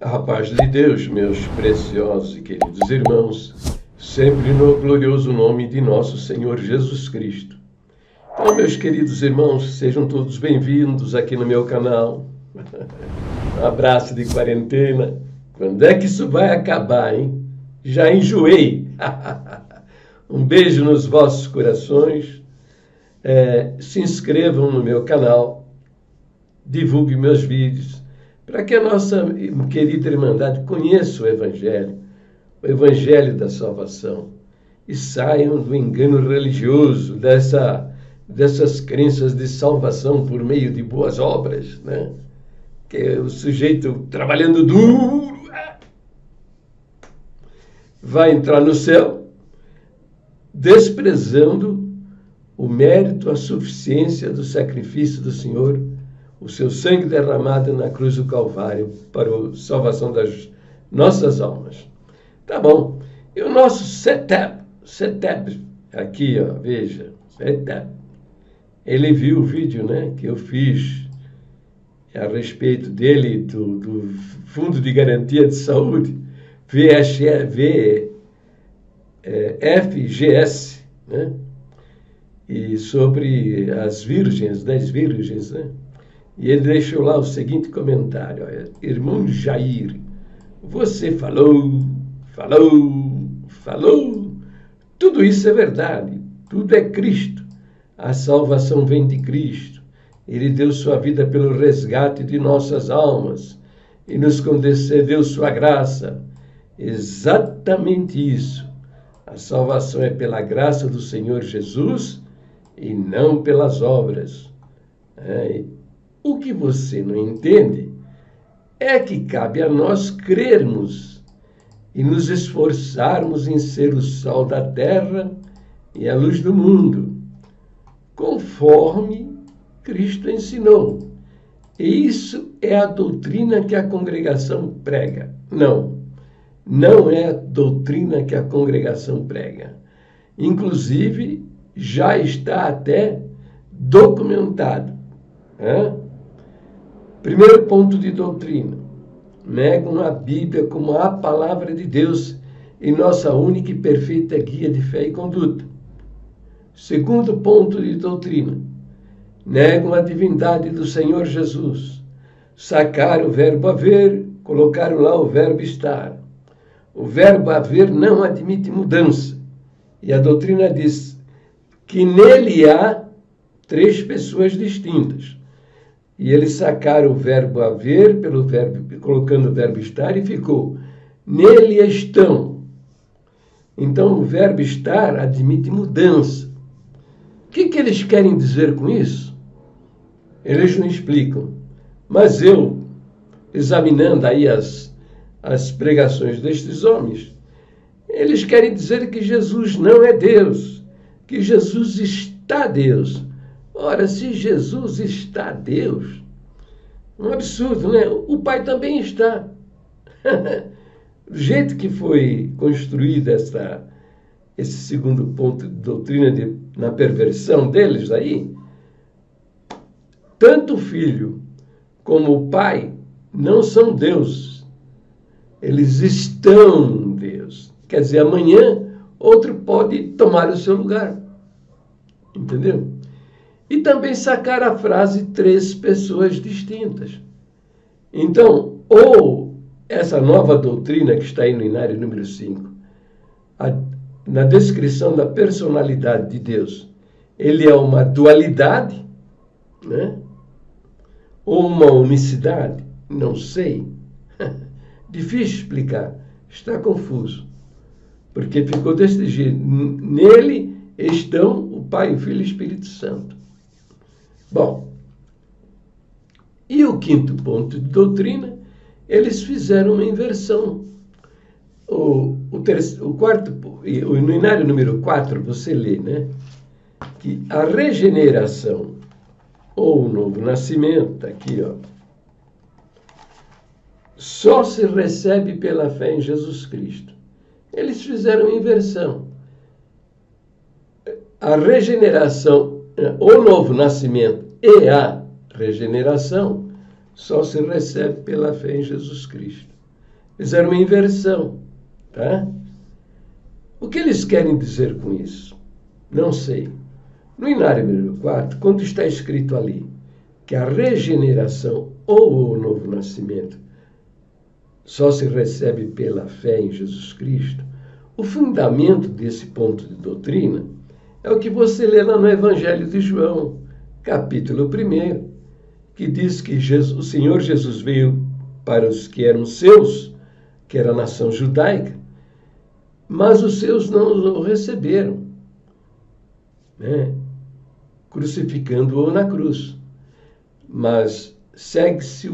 A paz de Deus, meus preciosos e queridos irmãos, sempre no glorioso nome de nosso Senhor Jesus Cristo. Então, meus queridos irmãos, sejam todos bem-vindos aqui no meu canal. Um abraço de quarentena. Quando é que isso vai acabar, hein? Já enjoei. Um beijo nos vossos corações. Se inscrevam no meu canal. Divulgue meus vídeos, para que a nossa querida Irmandade conheça o Evangelho da salvação, e saiam do engano religioso, dessas crenças de salvação por meio de boas obras, né? Que é o sujeito trabalhando duro vai entrar no céu, desprezando o mérito, a suficiência do sacrifício do Senhor, o seu sangue derramado na cruz do Calvário para a salvação das nossas almas. Tá bom. E o nosso setup, aqui, ó, veja, setup. Ele viu o vídeo, né, que eu fiz a respeito dele, do Fundo de Garantia de Saúde, FGS, né, e sobre as virgens, 10 virgens, né. E ele deixou lá o seguinte comentário: irmão Jair, você falou, tudo isso é verdade, tudo é Cristo, a salvação vem de Cristo, ele deu sua vida pelo resgate de nossas almas e nos concedeu sua graça, exatamente isso, a salvação é pela graça do Senhor Jesus e não pelas obras. O que você não entende é que cabe a nós crermos e nos esforçarmos em ser o sal da terra e a luz do mundo, conforme Cristo ensinou. E isso é a doutrina que a congregação prega. Não é a doutrina que a congregação prega. Inclusive, já está até documentado. Primeiro ponto de doutrina: negam a Bíblia como a palavra de Deus e nossa única e perfeita guia de fé e conduta. Segundo ponto de doutrina: negam a divindade do Senhor Jesus. Sacaram o verbo haver, colocaram lá o verbo estar. O verbo haver não admite mudança. E a doutrina diz que nele há 3 pessoas distintas. E eles sacaram o verbo haver, colocando o verbo estar, e ficou: nele estão. Então, o verbo estar admite mudança. O que eles querem dizer com isso? Eles não explicam. Mas eu, examinando aí as pregações destes homens, eles querem dizer que Jesus não é Deus, que Jesus está Deus. Ora, se Jesus está Deus, um absurdo, né? O Pai também está. Do jeito que foi construído esse segundo ponto de doutrina, na perversão deles aí, tanto o Filho como o Pai não são Deus. Eles estão Deus. Quer dizer, amanhã outro pode tomar o seu lugar. Entendeu? E também sacar a frase 3 pessoas distintas. Então, ou essa nova doutrina que está aí no Inário número 5, na descrição da personalidade de Deus, ele é uma dualidade, né? Ou uma unicidade? Não sei. Difícil explicar. Está confuso. Porque ficou desse jeito. Nele estão o Pai, o Filho e o Espírito Santo. Bom, e o quinto ponto de doutrina, eles fizeram uma inversão. No Inário número 4, você lê, né, que a regeneração, ou o novo nascimento, aqui, ó, só se recebe pela fé em Jesus Cristo. Eles fizeram uma inversão. A regeneração, o novo nascimento e a regeneração só se recebe pela fé em Jesus Cristo. Fizeram uma inversão, tá? O que eles querem dizer com isso? Não sei. No Inário número 4, quando está escrito ali que a regeneração ou o novo nascimento só se recebe pela fé em Jesus Cristo, o fundamento desse ponto de doutrina é o que você lê lá no Evangelho de João, capítulo 1, que diz que o Senhor Jesus veio para os que eram seus, que era a nação judaica, mas os seus não o receberam, né? Crucificando-o na cruz. Mas segue-se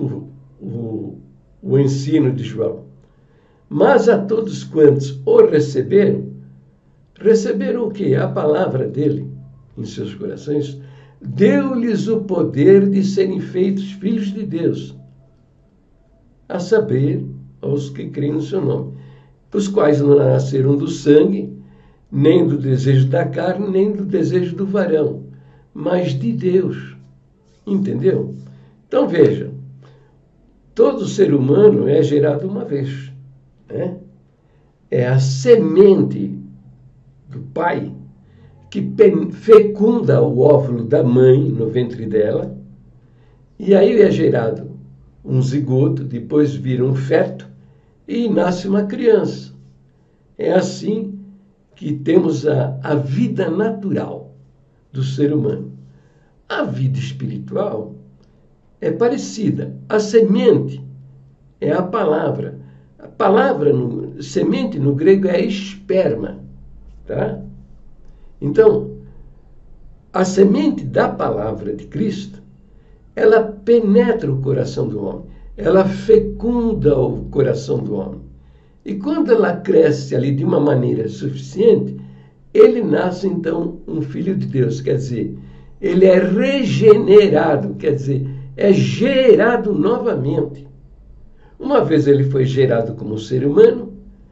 o ensino de João. Mas a todos quantos o receberam, receberam o quê? A palavra dele em seus corações, deu-lhes o poder de serem feitos filhos de Deus, a saber, aos que creem no seu nome, os quais não nasceram do sangue, nem do desejo da carne, nem do desejo do varão, mas de Deus. Entendeu? Então veja, todo ser humano é gerado uma vez, né? É a semente do pai que fecunda o óvulo da mãe no ventre dela, e aí é gerado um zigoto, depois vira um feto e nasce uma criança. É assim que temos a vida natural do ser humano. A vida espiritual é parecida. A semente é a palavra. A palavra, semente no grego é esperma, tá? Então, a semente da palavra de Cristo, ela penetra o coração do homem, ela fecunda o coração do homem. E quando ela cresce ali de uma maneira suficiente, ele nasce então um filho de Deus, quer dizer, ele é regenerado, quer dizer, é gerado novamente. Uma vez ele foi gerado como ser humano,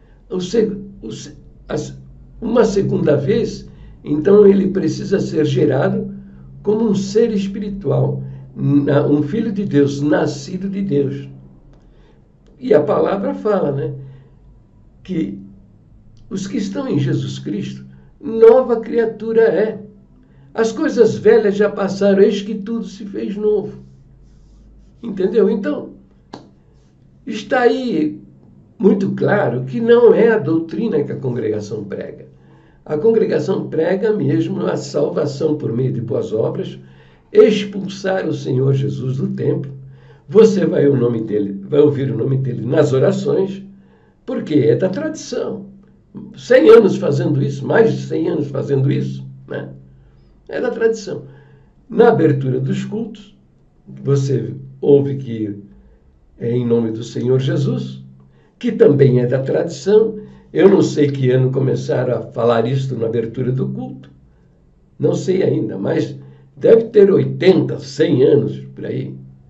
uma segunda vez, então ele precisa ser gerado como um ser espiritual, um filho de Deus, nascido de Deus. E a palavra fala, né, que os que estão em Jesus Cristo, nova criatura é. As coisas velhas já passaram, eis que tudo se fez novo. Entendeu? Então, está aí muito claro que não é a doutrina que a congregação prega. A congregação prega mesmo a salvação por meio de boas obras, expulsar o Senhor Jesus do templo. Você vai ouvir o nome dele nas orações, porque é da tradição. 100 anos fazendo isso, mais de 100 anos fazendo isso, né? É da tradição. Na abertura dos cultos, você ouve que é em nome do Senhor Jesus, que também é da tradição. Eu não sei que ano começaram a falar isso na abertura do culto, não sei ainda, mas deve ter 80, 100 anos por aí.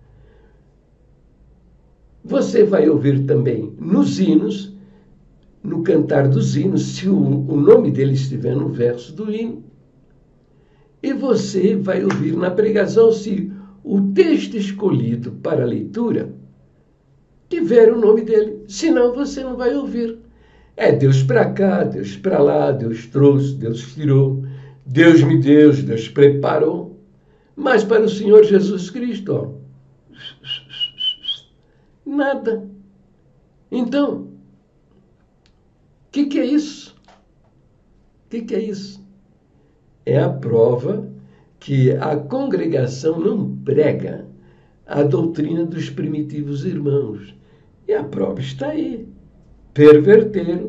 Você vai ouvir também nos hinos, no cantar dos hinos, se o nome dele estiver no verso do hino, e você vai ouvir na pregação se o texto escolhido para a leitura tiver o nome dele. Senão você não vai ouvir. É Deus para cá, Deus para lá, Deus trouxe, Deus tirou, Deus me deu, Deus preparou. Mas para o Senhor Jesus Cristo, ó, nada. Então, o que é isso? O que é isso? É a prova que a congregação não prega a doutrina dos primitivos irmãos. E a prova está aí. Perverteram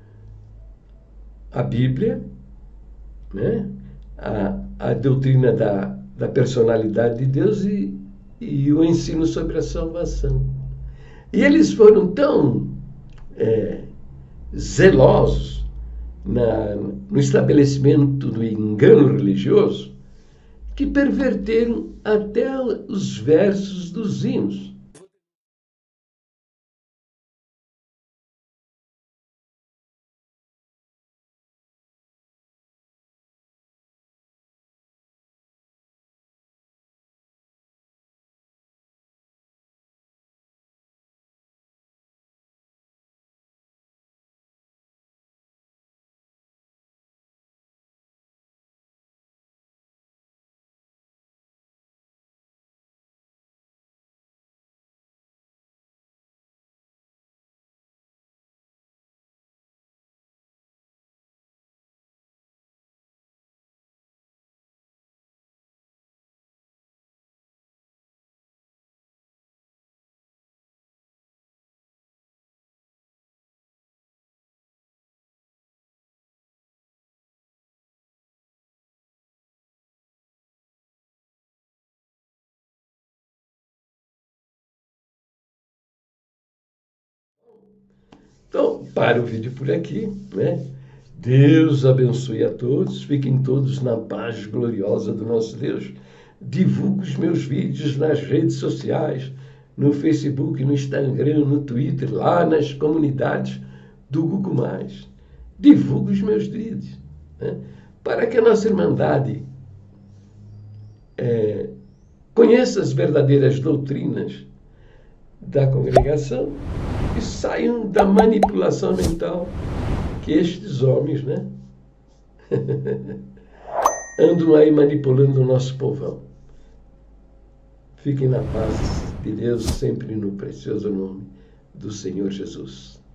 a Bíblia, né? a doutrina da personalidade de Deus e o ensino sobre a salvação. E eles foram tão zelosos no estabelecimento do engano religioso que perverteram até os versos dos hinos. Então, para o vídeo por aqui, né? Deus abençoe a todos, fiquem todos na paz gloriosa do nosso Deus. Divulgo os meus vídeos nas redes sociais, no Facebook, no Instagram, no Twitter, lá nas comunidades do Google+. Divulgo os meus vídeos, né? Para que a nossa Irmandade conheça as verdadeiras doutrinas da congregação e saiam da manipulação mental que estes homens, né, andam aí manipulando o nosso povão. Fiquem na paz de Deus, sempre no precioso nome do Senhor Jesus.